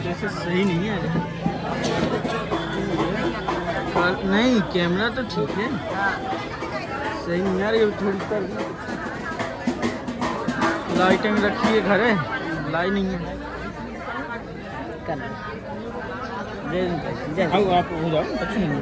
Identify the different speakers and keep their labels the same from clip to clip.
Speaker 1: जैसे सही नहीं है। नहीं कैमरा तो ठीक है, सही नहीं यार। ये थोड़ी कर लाइटिंग रखी है घर है, लाई नहीं है। आप हो जाओ अच्छी नहीं।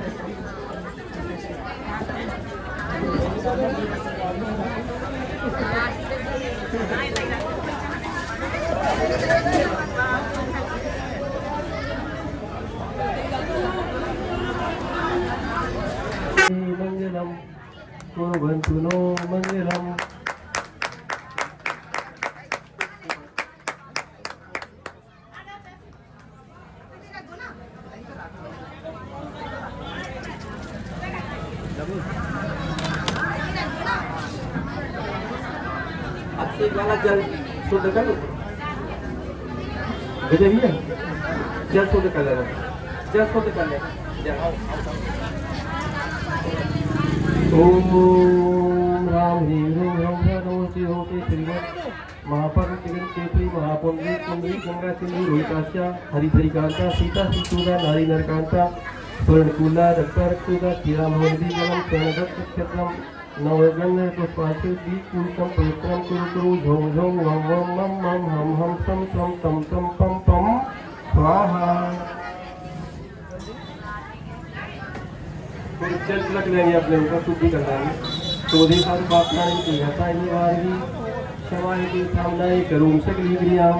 Speaker 2: मंगलम कुर्वन्तु नो मंगलम। आपसे वाला जल शुद्ध कर लो, विजय भैया जल शुद्ध कर लेना, जल शुद्ध कर लेना। ओम राम ह्रीं ह्रूं ह्रौं ह्रौं होते श्रीमत् महापर्वतिगण केसरी महापुंडरी कुंडली गंगा सिंधु रोहितास्या हरिधरिकांता सीता सीतूदा नारी नरकांता स्वर्णकूला रक्ता रक्तूदा क्षीरा मोहदी जलम स्वर्णदत्त क्षत्रम नवगण्य पुष्पाशु दीपूषम पवित्रम कुरु कुरु झों झों वं वं मं मं हम हम सम सम तम तम पम पम स्वाहा। जल तिलक लेंगे अपने ऊपर, शुद्धि कर लेंगे। क्रोधे साधु पाप नारी तुझता निवारगी क्षमा हेतु कामनाएं करूं सकली क्रियाओं।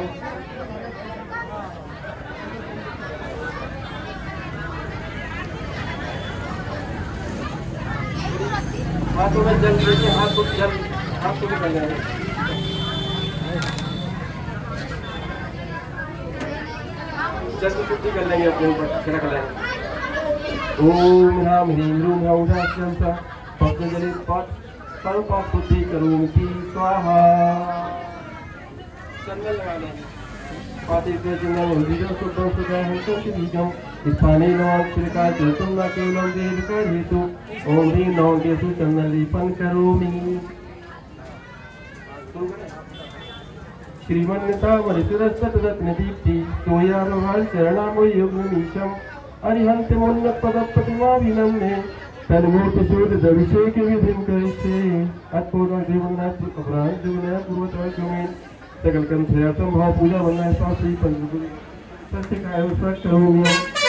Speaker 2: हाथों में जल लेके हाथ को जल हाथ को भी कर लेंगे। जल की शुद्धि कर लेंगे अपने ऊपर, छिड़क लेंगे। ओम राम ह्रीं ह्रूं ह्रौं ह्रौं पद्मजलि सर्वपाप शुद्धि करोमि स्वाहा। चंदन लगा लेंगे। पातिव्रजनम हृदय शुद्धं सुधा हंसं बीजं स्थाने नवां त्रिकाल जलतं न केवलं वेदकर हेतु। ओम ह्रीं नौ केशु चंदन लेपन करोमि। श्रीमन्नता मरितरस्ततरत्नदीप्ति तोयारोहण चरणामो युग्ममीशम् अरिहंत मुन्नत पदपतिमाभिनम्ने तन्मूर्तिशोध अभिषेक विधिं करिष्ये। अत्पूर्ण जीवनात् अपराध जीवनात् पूर्वतः क्योमेन सकल कर्म श्रेयसम भाव पूजा वंदना शास्त्री पंचगुरु सत्य काय उत्सव करोमि।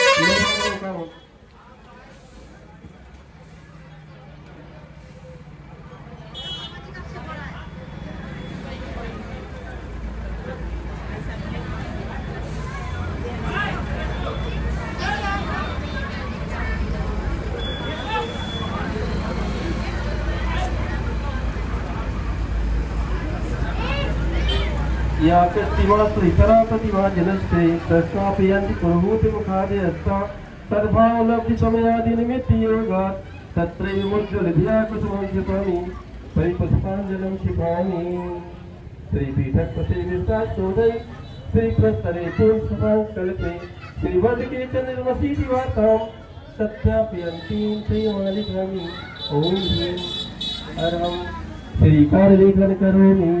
Speaker 2: या कस्तिमा सुहितरा प्रतिभा जनस्ते तस्मापयन्ति पुरुहूति मुखादि हस्ता सद्भावलब्धि समयादि निमित्ति योगात् तत्रैव मुज्ज्वलधिया कुसुमं क्षिपामि परिपुष्पाञ्जलिं क्षिपामि। श्रीपीठकपते विश्वासोदय श्रीप्रस्तरे पूर्णसभाकल्पे श्रीवल्लके च निर्वसीति वार्तां सत्यापयन्तीं श्रीमालिकामि। ओम ह्रीं अहं श्रीकारलेखन करोमि।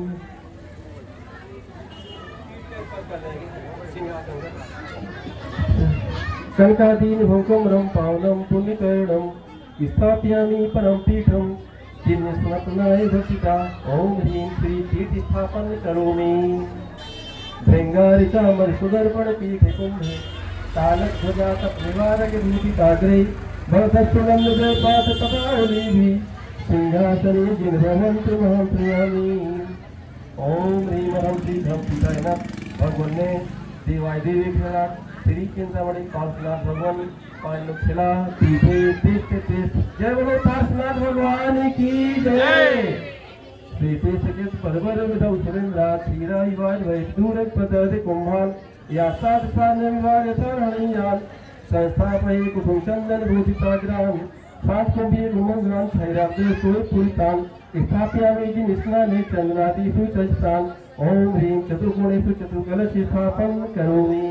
Speaker 2: कनकादीन भोगमरं पावनं पुण्यकरणं स्थापयामि परम पीठं चिन्नस्मरणाय भक्तिदा। ओम ह्रीं श्री तीर्थ स्थापन करोमि। भृंगारिकामर सुदर्पण पीठे कुंभे तालध्वजा तपनिवारक भूषिताग्रे भवतस्तुलं जयपात तपावलीभि सिंहासने जिन्वहन्तु महं प्रियामि। ओम ह्रीं वरं श्रीधं पिताय नमः। भगवन्ने देवाय देवी खेला श्री चिंतामणि पार्श्वनाथ भगवान पांडव खेला पीठे तीर्थ तीर्थ। जय बोलो पार्श्वनाथ भगवान की जय। श्री सकेत परवर विधौ सुरेंद्रा क्षीरा इवाज वैदूरक पदर्दे कुंभान या साध सान्य विवाह यथारणीयान संस्थापये कुसुम चंदन भूषिताग्राम सात कुंभी गुमंग्राम थैराब्दे सोय पुरितान स्थापयामि जिनिस्नाने चंद्रादिषु चष्टान। ओम ह्रीं चतुर्गुणेषु चतुर्कलश स्थापन करोमि।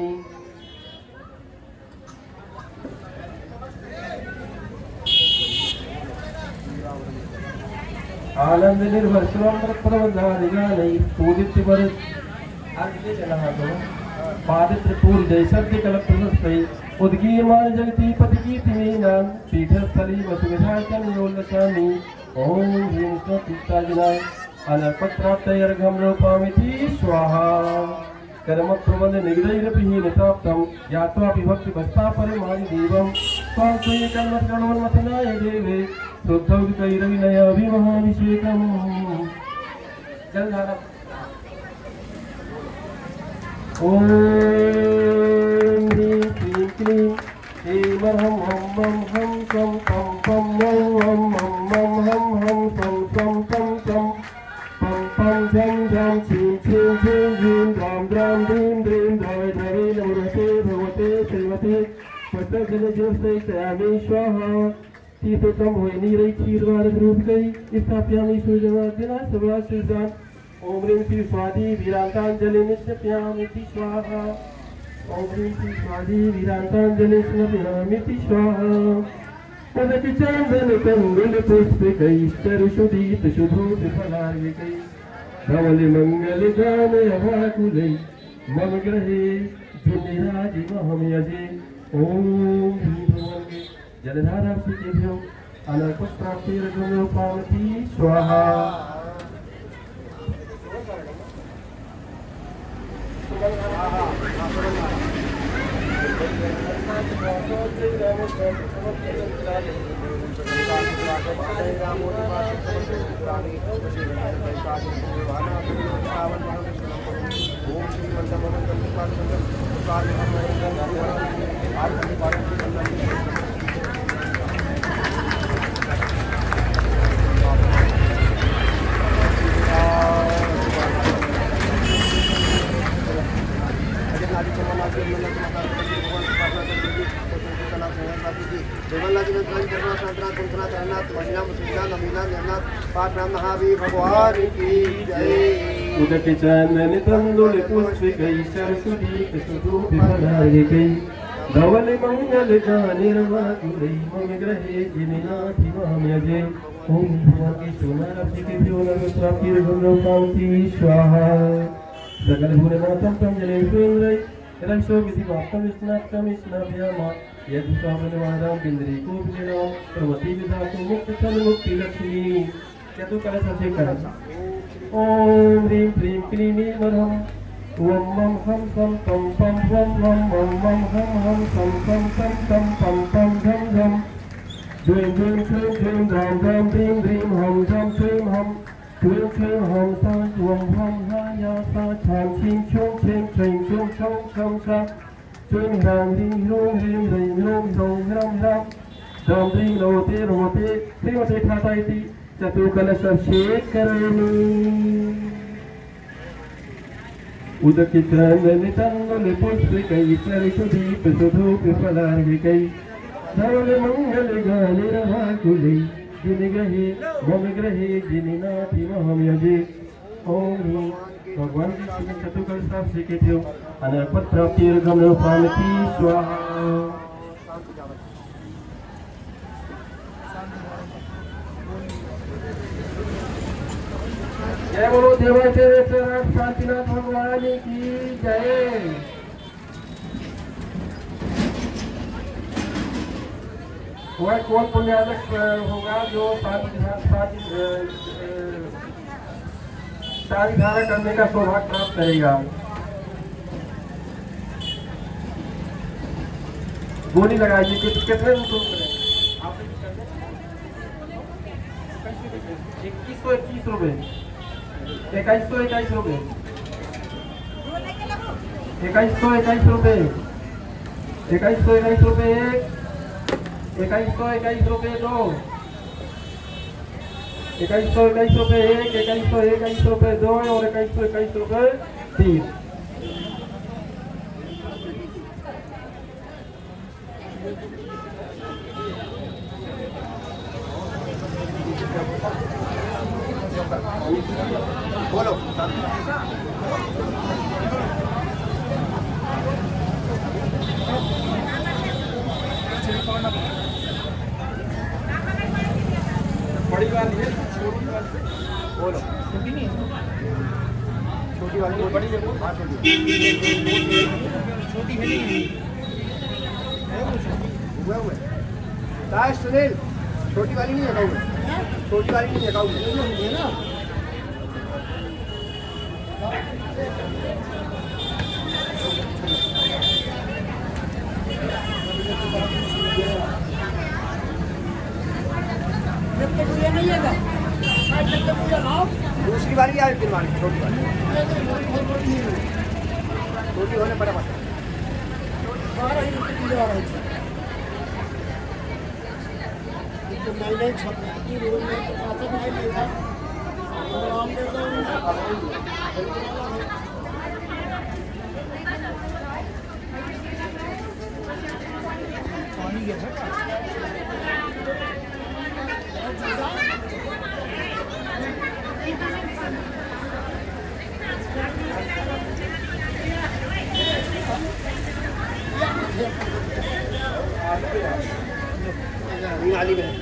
Speaker 2: आनंद निर्भर स्वयं प्रबंधानिगानै पूजित वर अर्घ्य जनादो पादित्र पूर्जय सद्य कल्प प्रशस्तै उद्गीयमान जगति पति कीर्तिमीनां पीठस्थली वसुविधाचन योलचामि ओम ह्रीं स्वपित्ताजिनाय अनर्पत्राप्तयर्घं रूपामिति स्वाहा कर्म प्रबंध निग्रहरभिहीनताप्तं यात्वा विभक्ति बस्ता परिमाणि देवं स्वां त्वयि कर्मकर्णोन्मथनाय देवे शुद्धौकैरविनयाभिमहाभिषेकम् जलधारा ओम ह्रीं क्लीं क्लीं ऐं हं हं हं कं पं पं वं हं हं हं हं पं पं पं पं पं पं झं झं छीं छीं छीं ह्रीं द्रां द्रां ह्रीं ह्रीं द्रवै द्रवै नमोते भगवते श्रीमते पत्रजलजलसे तयामि स्वाहा तीर्थोत्तम हुए नीरै क्षीरवार रूप गई स्थाप्यामि सूर्यवादिना सभा सुजान ओम ह्रीं श्री स्वादी वीरांतांजलि निष्प्यामिति स्वाहा ओम ह्रीं श्री स्वादी वीरांतांजलि निष्प्यामिति स्वाहा उदक चंदन कंगल पुष्प कई स्तरुषुदीप शुभूत फलार्यकै धवल मंगल गान अभाकुलै मम ग्रहे जिनिराजि महम यजे ओम ह्रीं भगवान के जलधारा सिद्धेभ्यो अनर्पत्राप्तिर्गुणोपामति स्वाहा उदक चंदन तंदुल पुष्प कई सरस्वती सुधूप फलार्यकै धवल मंगल गानिर्वाकुलै मम ग्रहे जिनिनाथि मां यजे ओम भगवान की सोनारसिद्धेभ्यो नमस्त्राप्तिर्गुणोपामति स्वाहा सकल भूरनाथं तं जलेन्द्रै रक्षो विधिवाप्तं स्नात्तं स्नाभ्यामा यदि स्वामनवादां बिन्द्रीकोपनिनो प्रवति विधातु मुक्तिलक्ष्मी चतुकल सचे करम ओम ह्रीं क्लीं क्लीं नीलमरहं वं मं हं सं तं पं वं वं मं मं हं हं सं तं तं तं पं पं झं झं द्रीं द्रीं क्लीं क्लीं द्रां द्रां ह्रीं ह्रीं हं झं क्लीं हं क्लीं क्लीं हं सा वं हं हा या सा छां छीं छुं छीं छ्रीं छुं छौं छं छा छ्रीं ह्रां ह्रीं ह्रूं ह्रीं ह्रीं ह्रूं ह्रौं ह्रां ह्रां द्रां ह्रीं नवते नमते श्रीमते ठाता इति चतुकलशेखरणी उदक चंदन तंगल पुष्प कई सरस्वदीप सुधूप फलार्यकै धवल मंगल गानिर्वाकुलै जिनिग्रहे मम ग्रहे जिनिनाथि महं यजे ओम ह्रीं भगवान की चतुकल साक्षिकेभ्यो अनर्पत्राप्तिर्गुणोपामति स्वाहा जय बोलो देवाचार्य शांतिनाथ भगवान की जय। वह कौन पुण्यादक होगा जो सारी धारा करने का सौभाग्य प्राप्त करेगा। गोली लगाइए कितने रुपये करें आप 2121 रुपये 2121 रुपये 2121 रुपये 2121 रुपये 2121 रुपये 2 2121 रुपये 1 2121 रुपये 2 और 2121 रुपये 3।
Speaker 3: बोलो
Speaker 2: बड़ी वाली है छोटी वाली
Speaker 3: बोलो छोटी वाली बड़ी है वो। हाँ छोटी
Speaker 1: छोटी है नहीं
Speaker 2: हुआ दास सुनील छोटी वाली नहीं है छोटी वाली नहीं है ना दूसरी वाली या दिन वाली छोटी वाली छोटी होने पड़ा बता मैंने छपी रोज में तो पाते नहीं लिया आराम दे पानी गया वाली में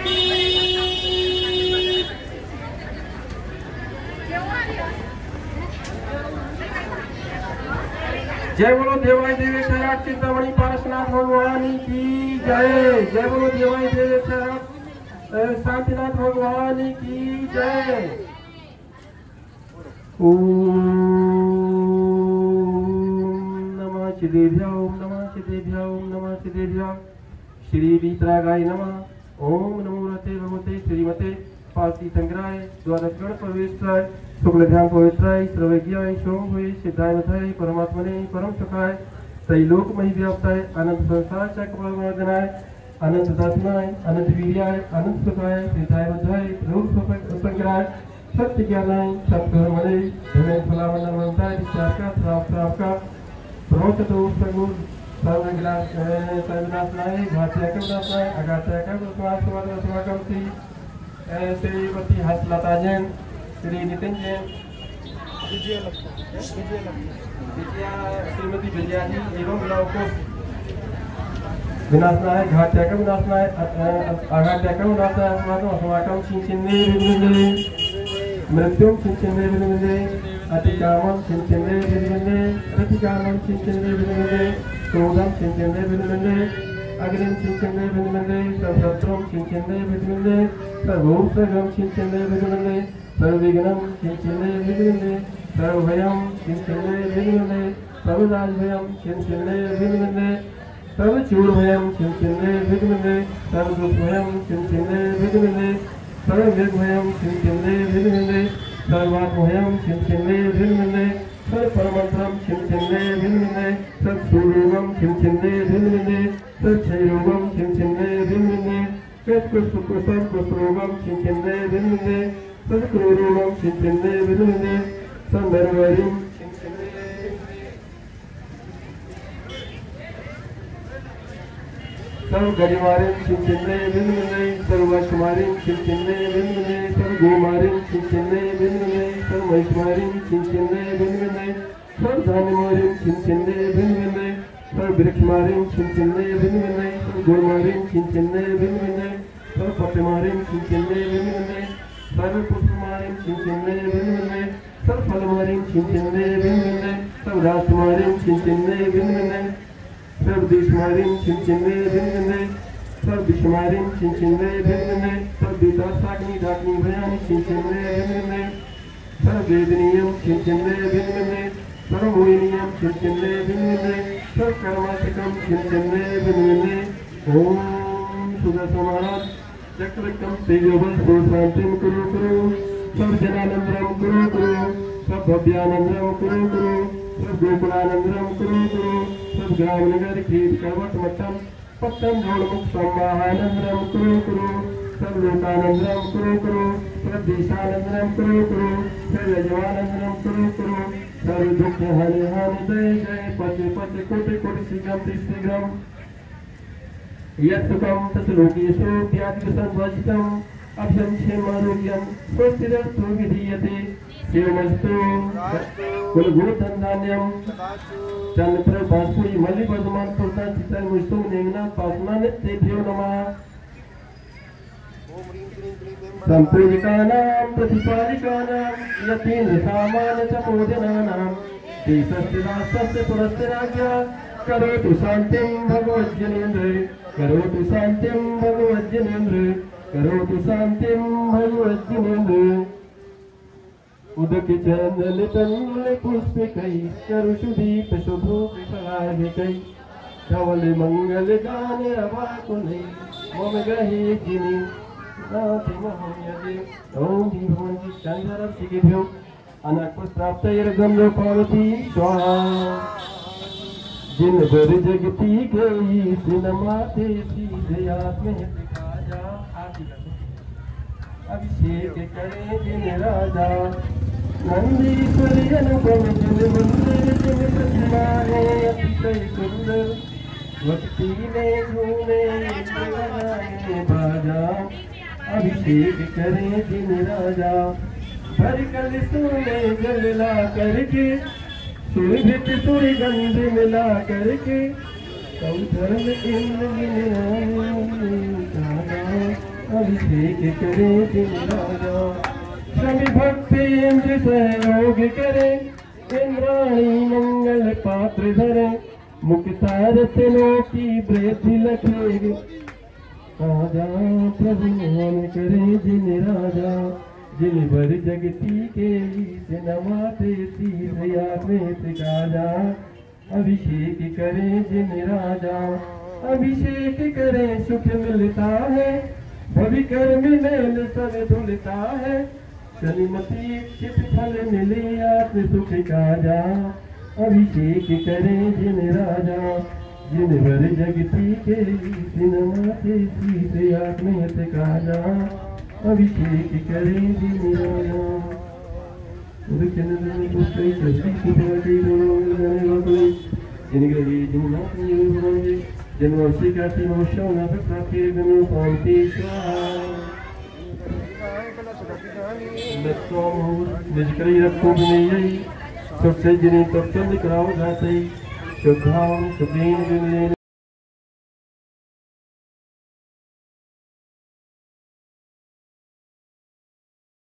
Speaker 2: जय बोलो देवाय देवेश्वर चिंतामणि पारसनाथ भगवान की जय। जय बोलो देवाय देवेश्वर शांतिनाथ भगवान की जय। ओम नमः श्रीदेव्या ओम नमः श्रीदेव्या ओम नमः श्रीदेव्या श्री वीतरागाय नमः। ओम नमो रते भगवते श्रीमते पासी संग्राय द्वादश गण प्रवेशाय शुक्ल ध्यान पवित्राय सर्वज्ञाय सोम हुए सिद्धाय मथाय परमात्मने परम सुखाय त्रैलोक मही व्याप्ताय अनंत संसार चक्रवर्धनाय अनंत दर्शनाय अनंत वीर्याय अनंत सुखाय सिद्धाय मथाय लोक संग्राय सत्य ज्ञानाय सत्कर्मणे धने फलावंताय विचार का प्रमोचतो सगुण सर्वनाशनाय भात्या कवनाशनाय अगात्या कवनाशनाय श्रीमती हसलता जैन श्री नितिन जैन श्रीमती विजया जी एवं विलावकोश विनाशनाय घाट्या कवनाशनाय अगात्या कवनाशनाय अस्माकं चिंचिन्ने विनिन्दे मृत्युं चिंचिन्ने विनिन्दे अतिकामं चिंचिन्ने विनिन्दे रतिकामं चिंचिन्ने विनिन्दे क्रोधं चिंचिन्ने विनिन्दे अग्निं चिंचिन्ने विनिन्दे सर्वशत्रुं चिंचिन्ने विनिन्दे सर्वोत्सर्गं चिंचिन्ने विनिन्दे सर्वविघ्नं चिंचिन्ने विनिन्दे सर्वभयं चिंचिन्ने विनिन्दे सर्वराजभयं चिंचिन्ने विनिन्दे सर्वचूरभयं चिंचिन्ने विनिन्दे सर्वदुःखभयं चिंचिन्ने विनिन्दे सर्वनिर्भयं चिंचिन्ने विनिन्दे सर्वात्मभयं चिंचिन्ने विनिन्दे सर्वपरमंत्रं चिंचिन्ने विनिन्दे सर्वसूर्योगं चिंचिन्ने विनिन्दे सर्वक्षयरोगं चिंचिन्ने विनिन्दे सर्वकुष्ठरोगं चिंचिन्ने विनिन्दे सर्वक्रोरोगं चिंचिन्ने विनिन्दे सर्वनरवरिं सर्वगरिमारिं चिंचिन्ने विनिन्दे सर्ववैष्णवारिं चिंचिन्ने विनिन्दे सर्वगोमारिं चिंचिन्ने विनिन्दे सर्वमहिष्मारिं चिंचिन्ने विनिन्दे सर्वधान्यमारिं चिंचिन्ने विनिन्दे सर्ववृक्षमारिं चिंचिन्ने विनिन्दे सर्वगुणमारिं चिंचिन्ने विनिन्दे सर्वपत्यमारिं चिंचिन्ने विनिन्दे सर्वपुष्पमारिं चिंचिन्ने विनिन्दे सर्वफलमारिं चिंचिन्ने विनिन्दे सर्वराजकुमारिं चिंचिन्ने विनिन्दे सर्वदेशमारिं चिंचिन्ने विनिन्दे सर्वविश्वमारिं चिंचिन्ने विनिन्दे सर्वविदासाग्नि डाग्नि भयानि चिंचिन्ने विनिन्दे सर्ववेदनीयं चिंचिन्ने विनिन्दे सर्वमोहिनीयं चिंचिन्ने विनिन्दे सर्वकर्मातिकं चिंचिन्ने विनिन्दे। ओम सुदर्शनमानः चक्रकं तेजोबल शांतिं कुरु कुरु सर्वजनानन्दं कुरु कुरु सर्वभव्यानन्दं कुरु कुरु सर्वगोकुलानन्दं कुरु कुरु सर्वग्रामनगर कीट कवट मट्टम पट्टम जोड़मुख संवाहानन्दं कुरु कुरु सर्वलोकानन्दं कुरु कुरु सर्वदेशानन्दं कुरु कुरु सर्वयजमानन्दं कुरु कुरु सर्वदुःखहानि हानि जय जय पति पति कोटि कोटि शीघ्रं यत्सुखं तत्लोकेषु त्यागसंवर्जितम् अभ्यं क्षेमारोग्यं स्वस्तिरस्तु विधीयते शिवमस्तु कुलगुरुधन्धान्यं चन्द्रप्रभास्फुरी मल्लिवर्धमान पुरुषां चित्रमुष्टुं नेमिनां पासमानित्येभ्यो नमः। सम्पूजिकानां प्रतिपालिकानां यतीन्द्रसामान्यतमोजनानां तीसस्तिदास्तस्य पुरस्तिराज्ञा करोतु शान्तिं भगवज्जनेन्द्र करोतु शान्तिं भगवज्जनेन्द्र करोतु शान्तिं भगवज्जनेन्द्र उदक चंदन तन्मय पुष्पिकै करुषुदीप शुभोपहारिकै धवल मंगल गान अवाकुनै मम गहे जिनि नाति महयदे ओम भीमवन्ति चन्द्ररक्षिभ्यो अनक्पुत्राप्तैर्गम्यो पावती स्वाहा जिन बर जगती गई सिनमाते सीधे आत्मे दिखाजा अभिषेक करे जिन राजा नंदीश्वरी अनुपम जिन मंदिर जिन प्रतिमा है अतिशय सुंदर भक्ति में झूमे इंद्र बाजा अभिषेक करे जिन राजा भर कल सोने जलला करके सुरभित सुरगंध मिला करके कौशल इंद्र अभिषेक करे जिन राजा सभी भक्ति इंद्र सहयोग करे इंद्राणी मंगल पात्र धरे मुख सारस की वृद्धि लखे राजा प्रभु मोहन करे जिन राजा जिन भर जगती के नमाते तीसया में सिकाजा अभिषेक करे जिन राजा अभिषेक करे सुख मिलता है भवि कर्म मेल सब धुलता है शनिमती चित फल मिले आत्म सुख काजा अभिषेक करे जिन राजा जिन भर जगती के नमाते तीसया में सिकाजा अभिषेक करे जिन राजा शुद्धां शुद्धीन